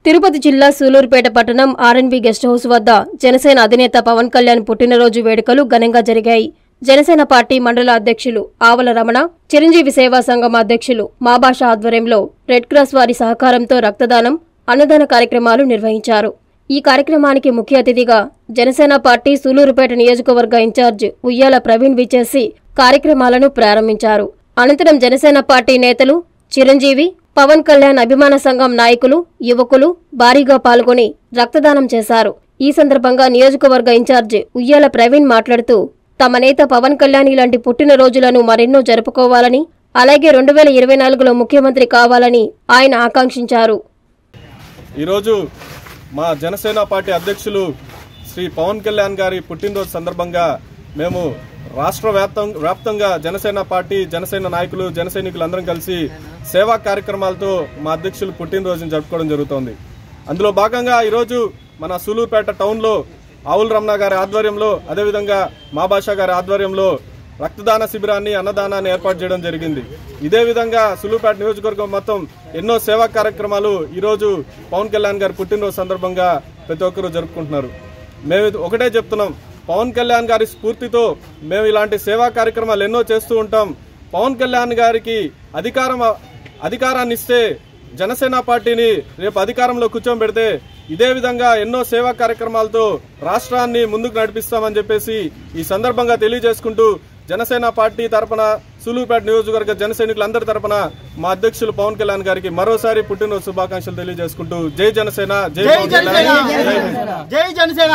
తిరుపతి జిల్లా సూలూరుపేట పట్టణం R&B guest house వద్ద జనసేన అధినేత పవన్ కళ్యాణ్ పుట్టినరోజు వేడుకలు ఘనంగా జరిగాయి. జనసేన పార్టీ మండల అధ్యక్షులు ఆవల రమణ, చిరంజీవి సేవా సంఘం అధ్యక్షులు మాబాష ఆధ్వర్యంలో రెడ్ క్రాస్ వారి సహకారంతో రక్తదానం, అన్నదాన కార్యక్రమాలు నిర్వహించారు. ఈ కార్యక్రమానికి ముఖ్య అతిథిగా జనసేన పార్టీ సూలూరుపేట నియోజకవర్గ ఇన్ఛార్జ్ ఉయ్యాల ప్రవీణ్ విచ్చేసి కార్యక్రమాలను ప్రారంభించారు. అనంతరం జనసేన పార్టీ నేతలు, చిరంజీవి, పవన్ కళ్యాణ్ అభిమాన సంఘం నాయకులు, యువకులు భారీగా పాల్గొని రక్తదానం చేశారు. ఈ సందర్భంగా నియోజకవర్గ ఇన్ఛార్జ్ ఉయ్యాల ప్రవీణ్ మాట్లాడుతూ, తమ నేత పవన్ కళ్యాణ్ ఇలాంటి పుట్టినరోజులను మరెన్నో జరుపుకోవాలని, అలాగే 2024లో ముఖ్యమంత్రి కావాలని ఆయన ఆకాంక్షించారు. ఈరోజు మా జనసేన పార్టీ అధ్యక్షులు శ్రీ పవన్ కళ్యాణ్ గారి పుట్టినరోజు సందర్భంగా మేము రాష్ట్ర వ్యాప్తంగా జనసేన పార్టీ, జనసేన నాయకులు, జనసైనికులందరం కలిసి సేవా కార్యక్రమాలతో మా అధ్యక్షులు పుట్టినరోజును జరుపుకోవడం జరుగుతోంది. అందులో భాగంగా ఈరోజు మన సూలూరుపేట టౌన్లో ఆవుల రమణ గారి ఆధ్వర్యంలో, అదేవిధంగా మాబాషా గారి ఆధ్వర్యంలో రక్తదాన శిబిరాన్ని, అన్నదానాన్ని ఏర్పాటు చేయడం జరిగింది. ఇదే విధంగా సూలూరుపేట నియోజకవర్గం మొత్తం ఎన్నో సేవా కార్యక్రమాలు ఈరోజు పవన్ కళ్యాణ్ గారి పుట్టినరోజు సందర్భంగా ప్రతి ఒక్కరూ జరుపుకుంటున్నారు. మేము ఒకటే చెప్తున్నాం, పవన్ కళ్యాణ్ గారి స్ఫూర్తితో మేము ఇలాంటి సేవా కార్యక్రమాలు ఎన్నో చేస్తూ ఉంటాం. పవన్ కళ్యాణ్ గారికి అధికారాన్ని ఇస్తే, జనసేన పార్టీని రేపు అధికారంలో కూర్చోబెడితే ఇదే విధంగా ఎన్నో సేవా కార్యక్రమాలతో రాష్ట్రాన్ని ముందుకు నడిపిస్తామని చెప్పేసి ఈ సందర్భంగా తెలియజేసుకుంటూ, జనసేన పార్టీ తరపున, సూలూరుపేట నియోజకవర్గ జనసైనికులందరి తరపున మా అధ్యక్షులు పవన్ కళ్యాణ్ గారికి మరోసారి పుట్టినరోజు శుభాకాంక్షలు తెలియజేసుకుంటూ, జై జనసేన, జై పవన్ కళ్యాణ్, జై జనసేన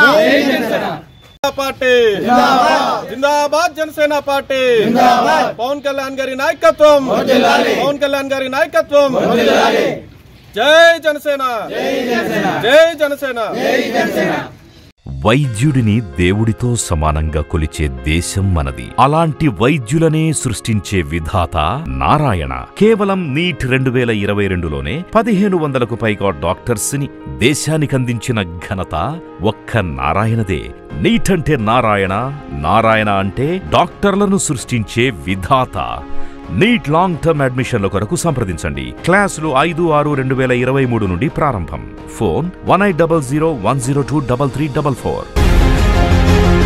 పార్టీ జిందాబాద్, జనసేన పార్టీ పవన్ కళ్యాణ్ గారి నాయకత్వం, పవన్ కళ్యాణ్ గారి నాయకత్వం, జై జనసేన, జై జనసేన. వైద్యుడిని దేవుడితో సమానంగా కొలిచే దేశం మనది. అలాంటి వైద్యులనే సృష్టించే విధాత నారాయణ. కేవలం నీట్ 2022లోనే 1500కు పైగా డాక్టర్స్ ని దేశానికందించిన ఘనత ఒక్క నారాయణదే. నీట్ అంటే నారాయణ, నారాయణ అంటే డాక్టర్లను సృష్టించే విధాత. నీట్ లాంగ్ టర్మ్ అడ్మిషన్ల కొరకు సంప్రదించండి. క్లాసులు 5/6/2023 నుండి ప్రారంభం. ఫోన్ 1800 102 3344.